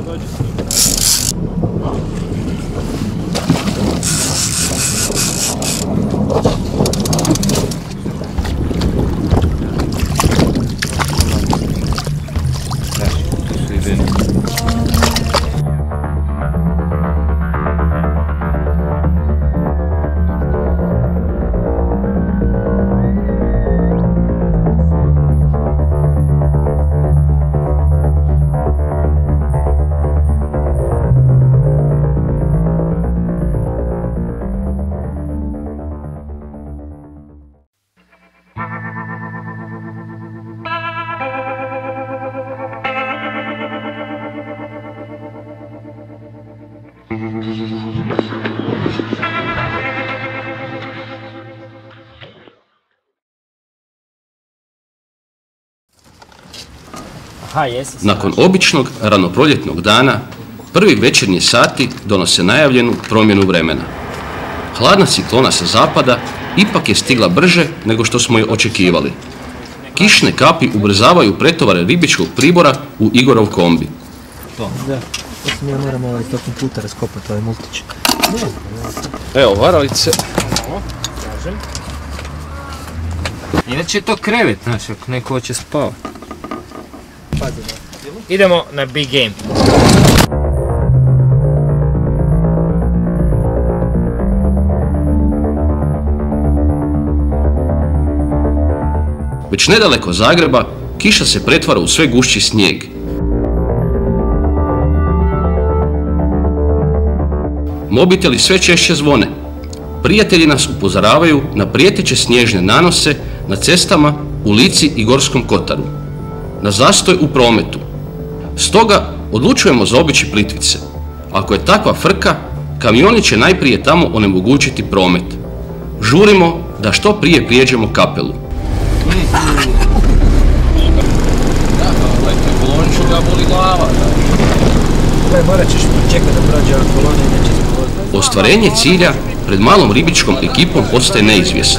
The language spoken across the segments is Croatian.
dođi s njim. Nakon običnog ranoproljetnog dana, prvi večernji sati donose najavljenu promjenu vremena. Hladna ciklona sa zapada ipak je stigla brže nego što smo je očekivali. Kišne kapi ubrzavaju pretovare ribičkog pribora u Igorov kombi. Da, osim ja moram ovaj tokom puta raskopati ovaj multić. Evo, varalice. Inače je to krevet, znaš, ako neko hoće spavati. Idemo na big game. Već nedaleko Zagreba, kiša se pretvara u sve gušći snijeg. Mobiteli sve češće zvone. Prijatelji nas upozoravaju na prijeteće snježne nanose na cestama u Lici i Gorskom Kotaru, na zastoj u prometu. Stoga odlučujemo zaobići Plitvice. Ako je takva frka, kamioni će najprije tamo onemogućiti promet. Žurimo da što prije prijeđemo Kapelu. Ostvarenje cilja pred malom ribičkom ekipom postaje neizvjesno.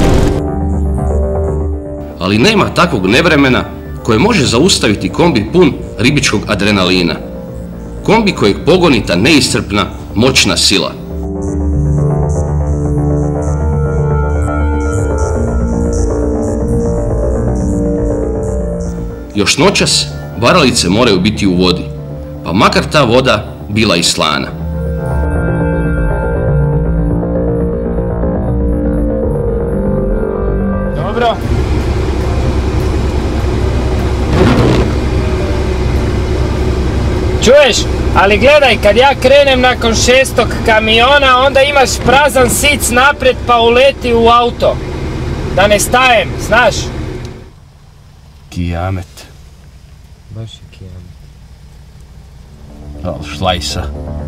Ali nema takvog nevremena koje može zaustaviti kombi pun ribičkog adrenalina. Kombi kojeg pogoni ta neiscrpna, moćna sila. Još noćas varalice moraju biti u vodi, pa makar ta voda bila i slana. Dobro. Čuješ? Ali gledaj, kad ja krenem nakon 6. kamiona, onda imaš prazan sic naprijed pa uleti u auto. Da ne stajem, znaš? Kijamet. Baš je kijamet. Al šlajsa.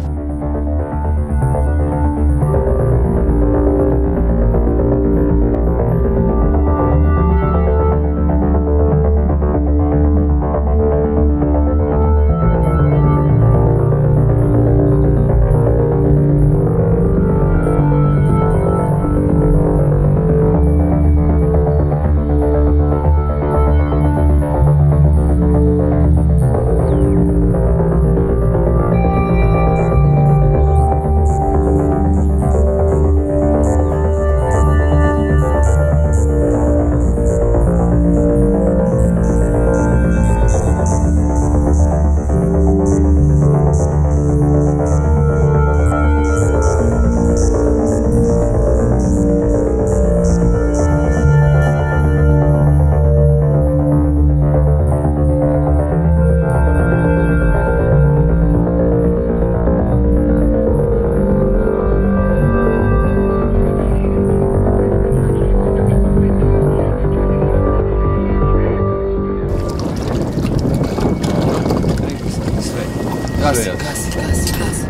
Gasi.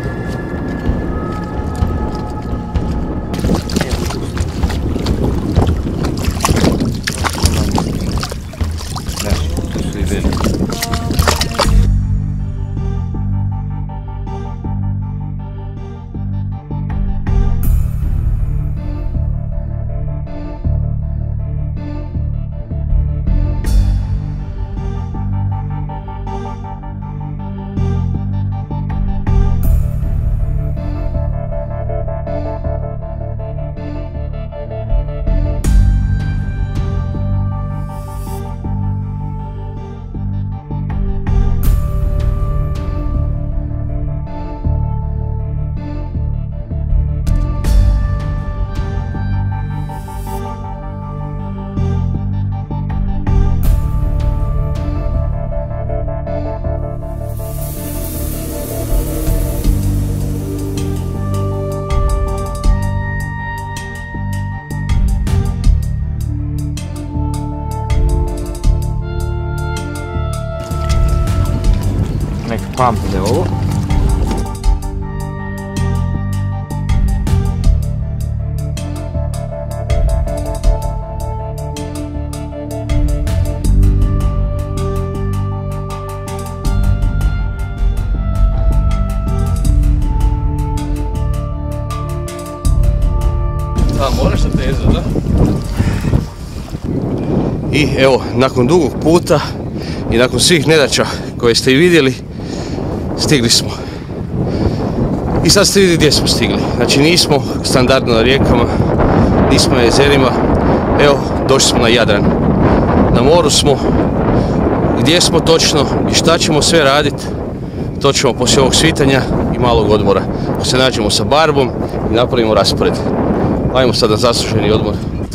zapamtite ovo. Moraš na tezu, da? I evo, nakon dugog puta i nakon svih nedaća koje ste i vidjeli, stigli smo. I sad ste vidjeli gdje smo stigli. Znači nismo standardno na rijekama, nismo na jezerima, evo, došli smo na Jadran. Na moru smo, gdje smo točno i šta ćemo sve raditi, to ćemo poslije ovog svitanja i malog odmora. Ako se nađemo sa Barbom i napravimo raspored. Ajmo sad na zasluženi odmor.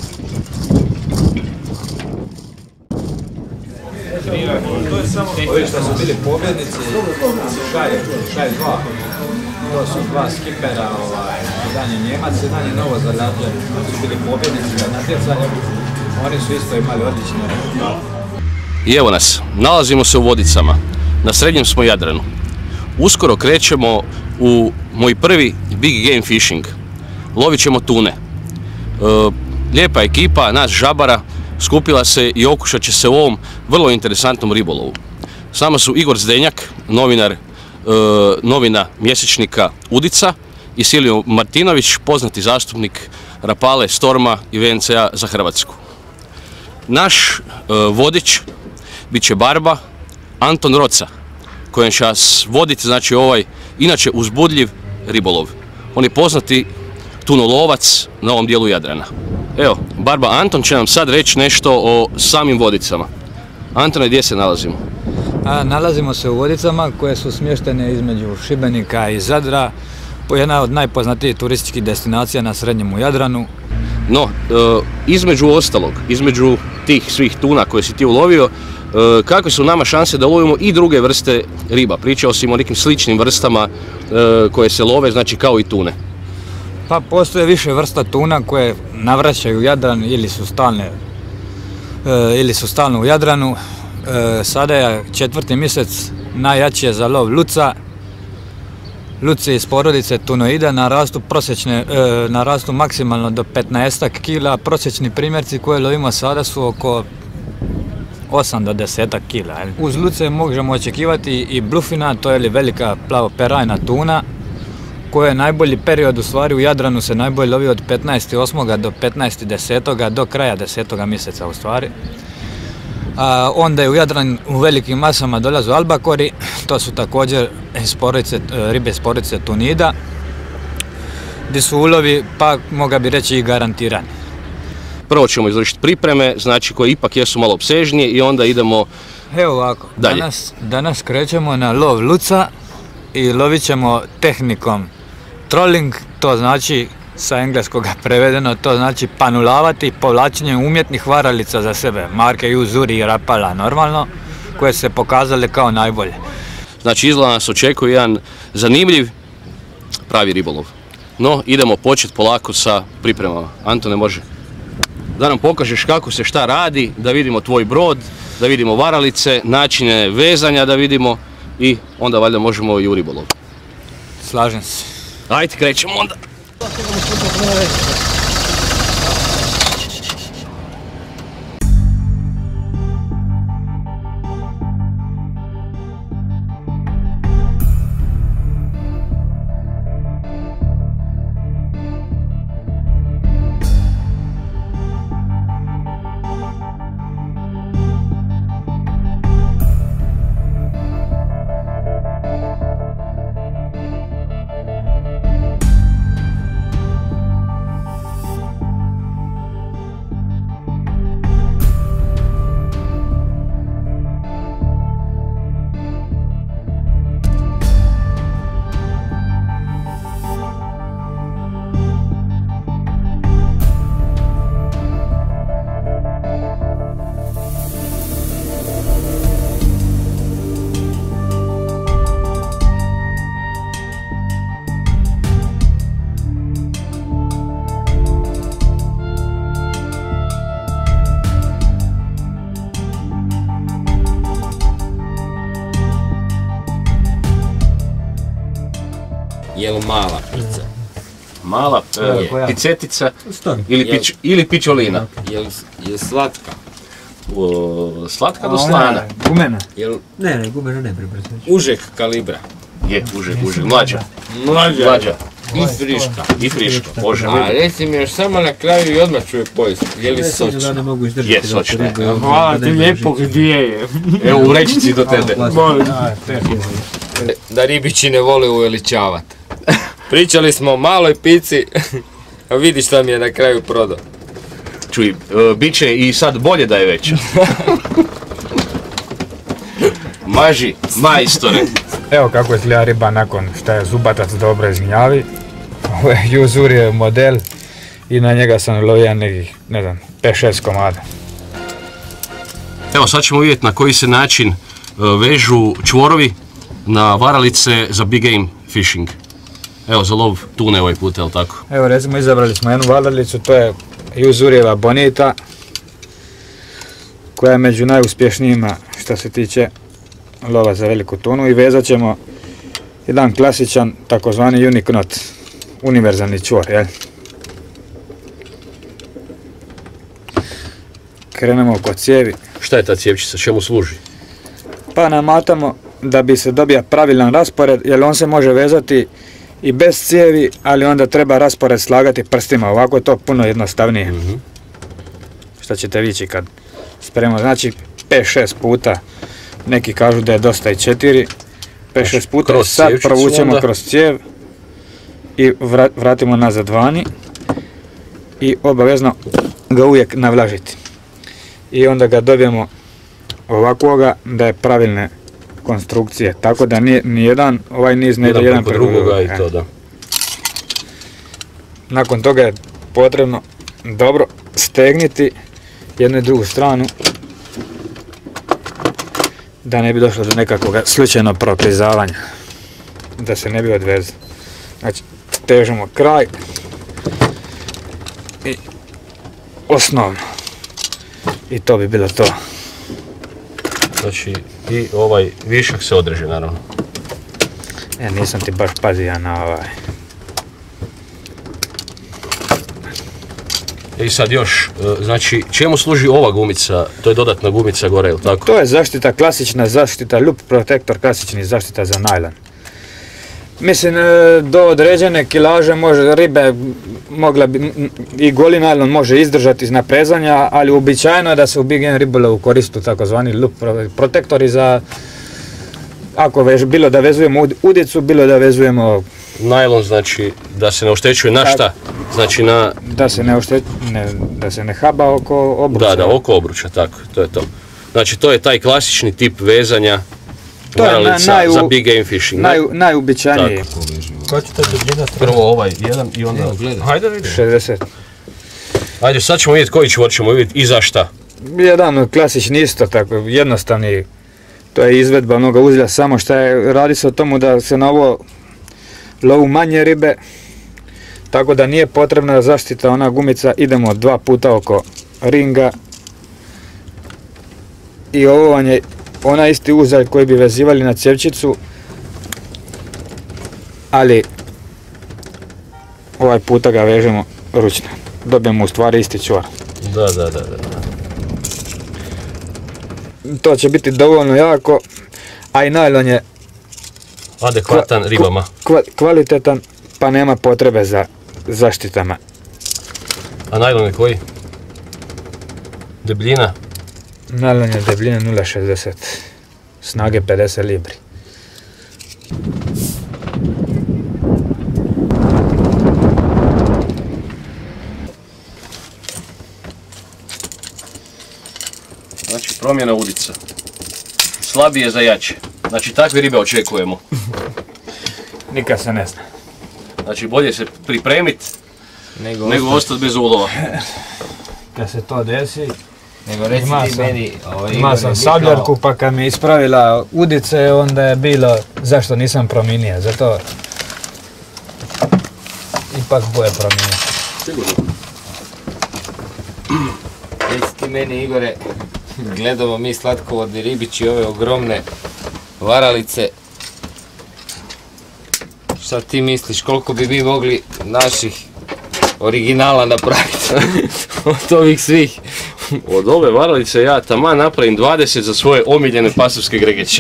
Ovi što su bili pobjednici, šaj 2. To su dva skipera, jedan je Njemac, jedan je Novozelađan. To su bili pobjednici na natjecanju. Oni su isto imali odlične rezultate. I evo nas, nalazimo se u Vodicama. Na srednjem smo Jadranu. Uskoro krećemo u moj prvi big game fishing. Lovit ćemo tune. Lijepa ekipa, nas žabara, skupila se i okušat će se u ovom vrlo interesantnom ribolovu. S nama su Igor Zdenjak, novina mjesečnika Udica, i Silvio Martinović, poznati zastupnik Rapale, Storma i VNC-a za Hrvatsku. Naš vodič bit će Barba Anton Roca, kojem će nas voditi, znači, ovaj inače uzbudljiv ribolov. On je poznati tunolovac na ovom dijelu Jadrana. Evo, Barba Anton će nam sad reći nešto o samim Vodicama. Antone, gdje se nalazimo? Nalazimo se u Vodicama koje su smještene između Šibenika i Zadra, jedna od najpoznatijih turističkih destinacija na srednjemu Jadranu. No, između ostalog, između tih svih tuna koje si ti ulovio, kakve su nama šanse da lovimo i druge vrste riba? Pričao si o nekim sličnim vrstama koje se love, znači kao i tune. Pa postoje više vrsta tuna koje navraćaju Jadran ili su stalno u Jadranu. Sada je 4. mjesec, najjači je za lov luca. Luci iz porodice tunoida narastu maksimalno do 15 kila. Prosječni primjerci koje lovimo sada su oko 8 do 10 kila. Uz luce možemo očekivati i blufina, to je velika plavoperajna tuna, koje je najbolji period u stvari u Jadranu se najbolje lovi od 15.8. do 15.10. do kraja 10. mjeseca u stvari. Onda je u Jadran u velikim masama dolazu albakori, to su također ribe iz porodice tunida, gdje su ulovi, pa mogao bi reći, i garantirani. Prvo ćemo izvršiti pripreme, znači koje ipak jesu malo opsežnije, i onda idemo dalje. Evo ovako, danas krećemo na lov luca i lovit ćemo tehnikom trolling, to znači, sa engleskoga prevedeno, to znači panulavati povlačenjem umjetnih varalica za sebe, marke Uzuri i Rapala normalno, koje se pokazale kao najbolje. Znači, izgleda nas očekuje jedan zanimljiv pravi ribolov. No, idemo početi polako sa pripremama. Antone, može da nam pokažeš kako se šta radi, da vidimo tvoj brod, da vidimo varalice, načine vezanja da vidimo, i onda valjda možemo i u ribolov. Slažem se. Ajde, krećemo onda. Jel mala pica? Mala picetica Stani. ili pičolina. Jel slatka? Slatka do slana. Gumena. Jel Ne, gumena ne prebrzo. užeg kalibra? Je, užeg, mlađa. I friška, bože. A reci mi još samo na kraju i odmah ću je pojesti. Je li sočna? Da ne mogu izdržati. Je, sočna. Hvala ti lijepo, gdje je? Evo u vrećici do tebe. Da ribići ne vole uveličavat. Pričali smo o maloj pici, a vidi šta mi je na kraju prodao. Čuj, bit će i sad bolje da je veća. Maži, majstore. Evo kako izgleda riba nakon što je zubatac dobro izgnjavi. Ovo je Juzurijev model i na njega sam lovio nekih, ne znam, 5-6 komada. Evo sad ćemo vidjeti na koji se način vežu čvorovi na varalice za big game fishing. Evo za lov tune ovaj put, jel tako? Evo recimo izabrali smo jednu varalicu, to je Juzurijeva Bonita, koja je među najuspješnijima što se tiče lova za veliku tunu i vezat ćemo jedan klasičan takozvani unique knot, univerzalni čvor, jel? Krenemo oko cijevi. Šta je ta cijevčica, čemu služi? Pa namatamo da bi se dobio pravilan raspored, jer on se može vezati i bez cijevi, ali onda treba raspored slagati prstima, ovako je to puno jednostavnije. Što ćete vići kad spremamo, znači 5-6 puta, neki kažu da je dosta i 4, 5-6 puta, sad provučemo kroz cijev i vratimo nazad vani i obavezno ga uvijek navlažiti. I onda ga dobijemo ovakvoga da je pravilne konstrukcije, tako da nijedan ovaj niz ne ide jedan preko drugoga i to da. Nakon toga je potrebno dobro stegniti jednu i drugu stranu da ne bi došlo do nekakvog slučajnog proklizavanja, da se ne bi odvezlo. Znači, težemo kraj i osnovno. I to bi bilo to. Znači, i ovaj višak se odreže, naravno. Nisam ti baš pazio na ovaj. I sad još, znači, čemu služi ova gumica? To je dodatna gumica gore, ili tako? To je zaštita, klasična zaštita, loop protektor, klasični zaštita za najlon. Mislim, do određene kilaže može ribe, mogla bi, i goli najlon može izdržati iz naprezanja, ali uobičajeno je da se u big game ribolovu koristu takozvani loop protektori za, ako bilo da vezujemo udicu, bilo da vezujemo najlon, znači da se ne oštećuje na šta? Znači na... Da se ne haba oko obruča. Da, oko obruča, tako, to je to. Znači to je taj klasični tip vezanja varalica za big game fishing. Najuobičajeniji. Ko ćete dubljina? Prvo ovaj jedan i onda... Hajde vidimo. 60. Ajde, sad ćemo vidjeti koji čvor ćemo vidjeti i za šta. Jedan klasični isto tako, jednostavni. To je izvedba onoga uzlja, samo što je, radi se o tomu da se na ovo lovu manje ribe, tako da nije potrebna zaštita, ona gumica, idemo 2 puta oko ringa i ovo vam je onaj isti uzalj koji bi vezivali na cjevčicu, ali ovaj puta ga vežemo ručno, dobijemo u stvari isti čvor. Da. To će biti dovoljno jako, a i najlon je adekvatan ribama. Kvalitetan, pa nema potrebe za zaštitama. A najlon je koji? Debljina? Najlon je debljina 0,60, snage 50 libri. Znači promjena udica. Slabije za jače. Znači takve ribe očekujemo. Nikad se ne zna. Znači bolje se pripremiti nego ostati bez ulova. Kad se to desi, Nego reci ti meni... Ima sam sabljarku, pa kad mi ispravila udice, onda je bilo zašto nisam promijenio, zato ipak boje promijenio. Sigurno. Reci ti meni, Igore, gledamo mi slatkovodni ribići ove ogromne varalice. Šta ti misliš, koliko bi mi mogli naših originala napraviti od ovih svih? Od ove varalice ja taman napravim 20 za svoje omiljene pasovske gregeće.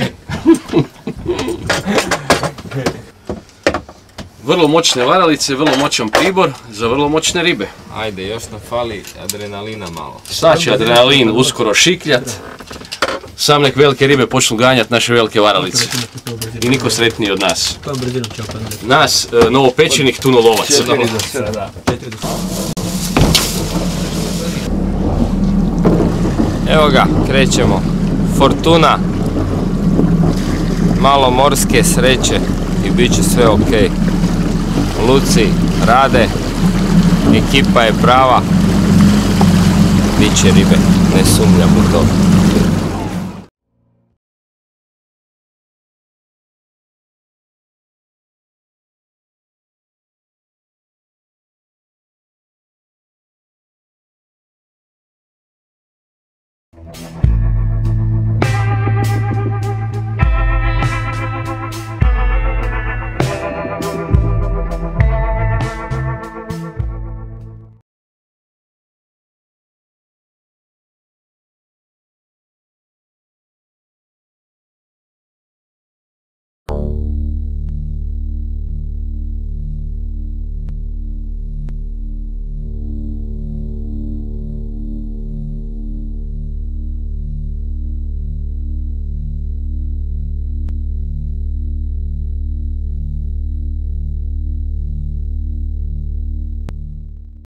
Vrlo moćne varalice, vrlo moćan pribor za vrlo moćne ribe. Ajde, još nam fali adrenalina malo. Sad će adrenalin uskoro šikljat. Sam nek velike ribe počnu ganjati naše velike varalice. I niko sretniji od nas. To brzinom će opadati. Nas, novopečenih tunolovaca. Evo ga, krećemo. Fortuna. Malo morske sreće i bit će sve ok. Luci rade, ekipa je prava. Biće ribe, ne sumnjam u to.